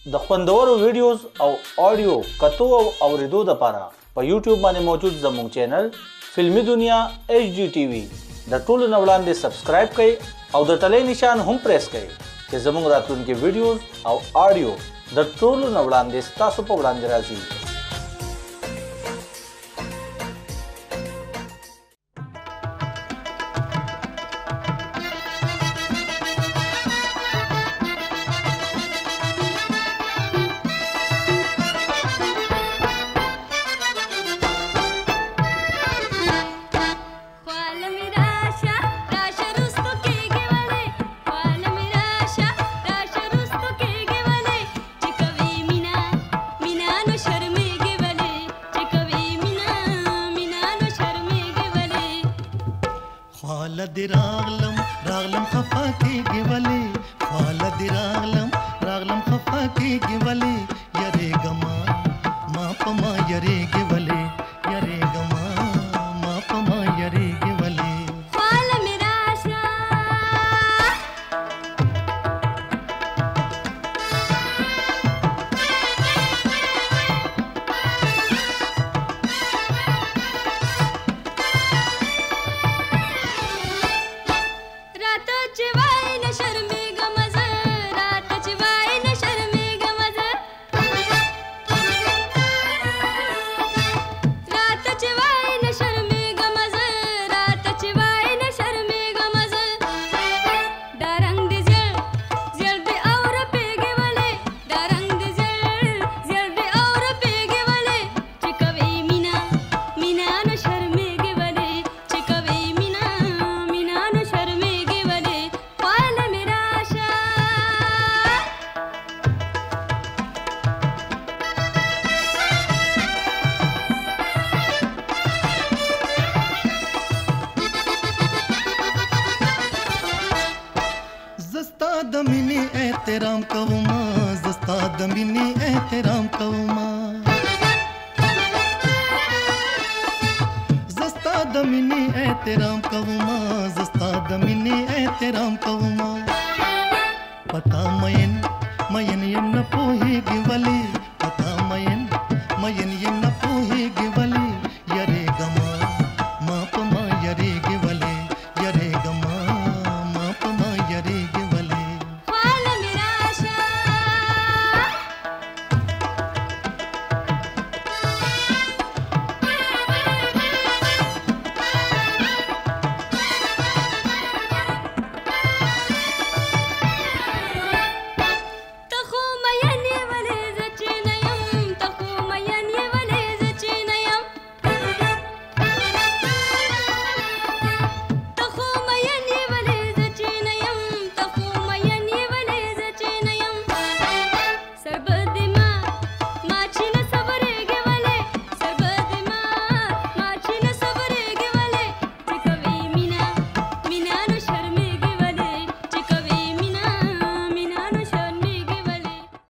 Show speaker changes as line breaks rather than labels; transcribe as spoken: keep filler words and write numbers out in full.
د خوندورو ویډیوز او آډیو کتو او اوریدو دپاره په یوټیوب باندې موجود زموږ چینل فلمي دنیا ایچ ډي ټي وي د ټولو نه وړاندې سبسکرایب کړئ او د ټلۍ نشان هم پریس کړئ چې زموږ راتلونکي ویډیوز او آډیو د ټولو نه وړاندې ستاسو په وړاندې راځي.
خالد راغلم راغلم خفا کېږي ولې خالد راغلم راغلم خفا کېږي ولې یریږم ما په ما یریږي ولې یریږم ما په ما یریږي ولې
خال مې راشه
د مینې احترام کوما زستا د مینې احترام کوما زستا د مینې احترام کوما زستا د مینې احترام کوما پتا مین مین یم نه